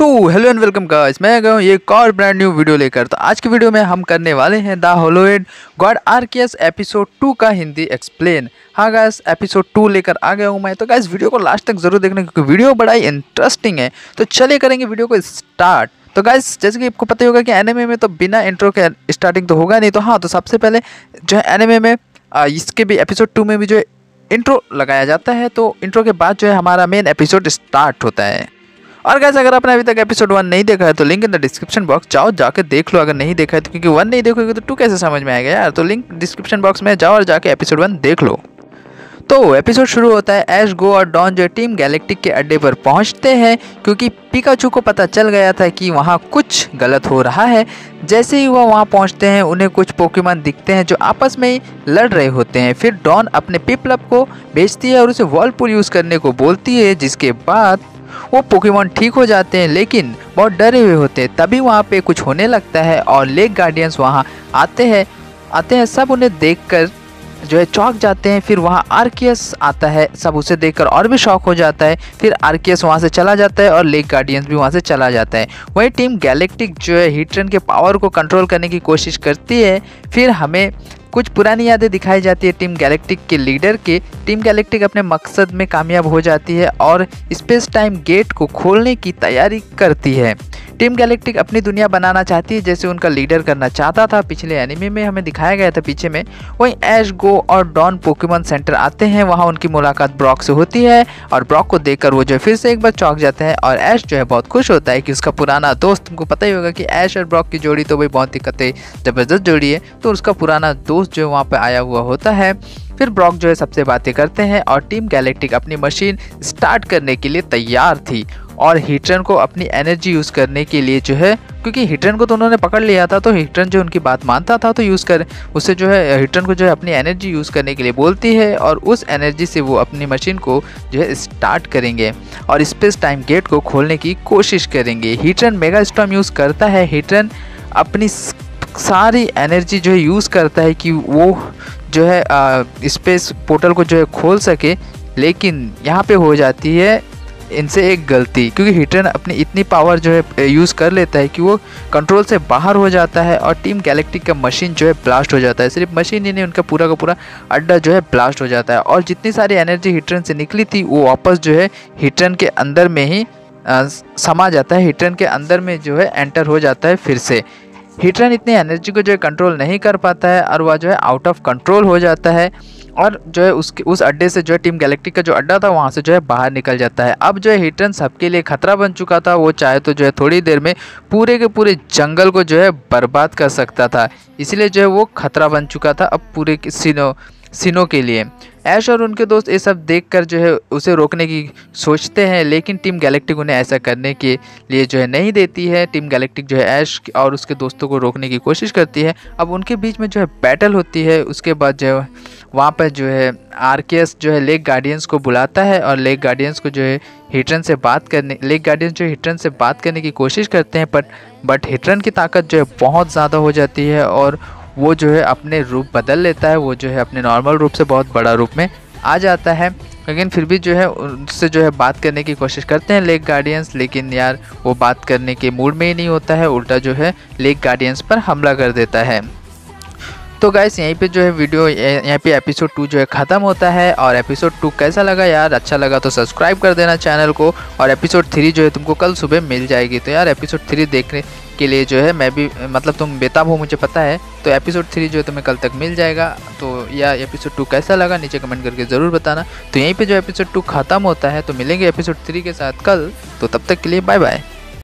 तो hello and welcome guys, मैं गया हूँ ये एक और ब्रांड न्यू वीडियो लेकर। तो आज की वीडियो में हम करने वाले हैं the holohead god Arceus episode 2 का हिंदी एक्सप्लेन। हाँ गाइस, एपिसोड 2 लेकर आ गया हूँ मैं। तो गाइस वीडियो को लास्ट तक जरूर देखना क्योंकि वीडियो बड़ा ही इंटरेस्टिंग है। तो चलिए करेंगे वीडियो को स्टार्ट। तो गाइस जैसे कि आपको पता ही होगा कि एनिमे में तो बिना इंट्रो के स्टार्टिंग तो होगा नहीं। तो हाँ, तो सबसे पहले जो है एनिमे में इसके भी एपिसोड 2 में भी जो है इंट्रो लगाया जाता है। तो इंट्रो के बाद जो है हमारा मेन एपिसोड स्टार्ट होता है। और गाइस अगर आपने अभी तक एपिसोड 1 नहीं देखा है तो link in the description box जाओ, जाके देख लो। अगर नहीं देखा है तो, क्योंकि 1 नहीं देखोगे तो 2 कैसे समझ में आएगा यार। तो लिंक डिस्क्रिप्शन बॉक्स में जाओ और जाके एपिसोड 1 देख लो। तो एपिसोड शुरू होता है ऐश, गो और डॉन जो टीम गैलेक्टिक के अड्डे पर पहुंचते हैं क्योंकि पिकाचू को पता चल गया था कि वहां कुछ गलत हो रहा है। जैसे ही वह वहां पहुंचते हैं उन्हें कुछ पोकेमॉन दिखते हैं जो आपस में ही लड़ रहे होते हैं। फिर डॉन अपने पिपलप को भेजती है और उसे वॉलपुल यूज़ करने को बोलती है, जिसके बाद वो पोकेमॉन ठीक हो जाते हैं लेकिन बहुत डरे हुए होते हैं। तभी वहाँ पे कुछ होने लगता है और लेक गार्डियंस वहाँ आते हैं। सब उन्हें देखकर जो है चौंक जाते हैं। फिर वहाँ आर्कियस आता है, सब उसे देखकर और भी शॉक हो जाता है। फिर आर्कियस वहाँ से चला जाता है और लेक गार्डियंस भी वहाँ से चला जाता है। वही टीम गैलेक्टिक जो है हीट्रन के पावर को कंट्रोल करने की कोशिश करती है। फिर हमें कुछ पुरानी यादें दिखाई जाती है टीम गैलेक्टिक के लीडर के। टीम गैलेक्टिक अपने मकसद में कामयाब हो जाती है और स्पेस टाइम गेट को खोलने की तैयारी करती है। टीम गैलेक्टिक अपनी दुनिया बनाना चाहती है जैसे उनका लीडर करना चाहता था। पिछले एनिमे में हमें दिखाया गया था पीछे में। वहीं ऐश, गो और डॉन पोकेमॉन सेंटर आते हैं। वहाँ उनकी मुलाकात ब्रॉक से होती है और ब्रॉक को देखकर वो जो फिर से एक बार चौंक जाते हैं। और ऐश जो है बहुत खुश होता है कि उसका पुराना दोस्त, तुमको पता ही होगा कि ऐश और ब्रॉक की जोड़ी तो भाई बहुत ही ज़बरदस्त जोड़ी है। तो उसका पुराना दोस्त जो वहाँ पर आया हुआ होता है। फिर ब्रॉक जो है सबसे बातें करते हैं और टीम गैलेक्टिक अपनी मशीन स्टार्ट करने के लिए तैयार थी और हीट्रन को अपनी एनर्जी यूज़ करने के लिए जो है, क्योंकि हीट्रन को तो उन्होंने पकड़ लिया था तो हीट्रन जो उनकी बात मानता था तो यूज़ कर उससे जो है हीट्रन को जो है अपनी एनर्जी यूज़ करने के लिए बोलती है और उस एनर्जी से वो अपनी मशीन को जो है स्टार्ट करेंगे और स्पेस टाइम गेट को खोलने की कोशिश करेंगे। हीट्रन मेगा स्टॉर्म यूज़ करता है। हीट्रन अपनी सारी एनर्जी जो है यूज़ करता है कि वो जो है स्पेस पोर्टल को जो है खोल सके। लेकिन यहाँ पे हो जाती है इनसे एक गलती, क्योंकि हीट्रन अपनी इतनी पावर जो है यूज़ कर लेता है कि वो कंट्रोल से बाहर हो जाता है और टीम गैलेक्टिक का मशीन जो है ब्लास्ट हो जाता है। सिर्फ मशीन ही नहीं, उनका पूरा का पूरा अड्डा जो है ब्लास्ट हो जाता है और जितनी सारी एनर्जी हीट्रन से निकली थी वो वापस जो है हीट्रन के अंदर में ही समा जाता है। हीट्रन के अंदर में जो है एंटर हो जाता है फिर से। हीट्रन इतनी एनर्जी को जो है कंट्रोल नहीं कर पाता है और वह जो है आउट ऑफ कंट्रोल हो जाता है और जो है उस अड्डे से जो है टीम गैलेक्टिक का जो अड्डा था वहाँ से जो है बाहर निकल जाता है। अब जो है हीट्रन सबके लिए खतरा बन चुका था। वो चाहे तो जो है थोड़ी देर में पूरे के पूरे जंगल को जो है बर्बाद कर सकता था, इसलिए जो है वो खतरा बन चुका था अब पूरे सीनो के लिए। ऐश और उनके दोस्त ये सब देखकर जो है उसे रोकने की सोचते हैं लेकिन टीम गैलेक्टिक उन्हें ऐसा करने के लिए जो है नहीं देती है। टीम गैलेक्टिक जो है ऐश और उसके दोस्तों को रोकने की कोशिश करती है। अब उनके बीच में जो है बैटल होती है। उसके बाद जो है वहाँ पर जो है आर्कियस जो है लेक गार्डियंस को बुलाता है और लेक गार्डियंस को जो है हीट्रन से बात करने की कोशिश करते हैं। बट हीट्रन की ताकत जो है बहुत ज़्यादा हो जाती है और वो जो है अपने रूप बदल लेता है। वो जो है अपने नॉर्मल रूप से बहुत बड़ा रूप में आ जाता है। लेकिन फिर भी जो है उससे जो है बात करने की कोशिश करते हैं लेक गार्डियंस, लेकिन यार वो बात करने के मूड में ही नहीं होता है, उल्टा जो है लेक गार्डियंस पर हमला कर देता है। तो गाइस यहीं पे जो है वीडियो यहाँ पे एपिसोड 2 जो है ख़त्म होता है। और एपिसोड 2 कैसा लगा यार, अच्छा लगा तो सब्सक्राइब कर देना चैनल को। और एपिसोड 3 जो है तुमको कल सुबह मिल जाएगी। तो यार एपिसोड 3 देखने के लिए जो है मैं भी तुम बेताब हो मुझे पता है। तो एपिसोड 3 जो है तुम्हें कल तक मिल जाएगा। तो यार एपिसोड 2 कैसा लगा नीचे कमेंट करके ज़रूर बताना। तो यहीं पर जो एपिसोड 2 ख़त्म होता है। तो मिलेंगे एपिसोड 3 के साथ कल। तो तब तक के लिए बाय बाय।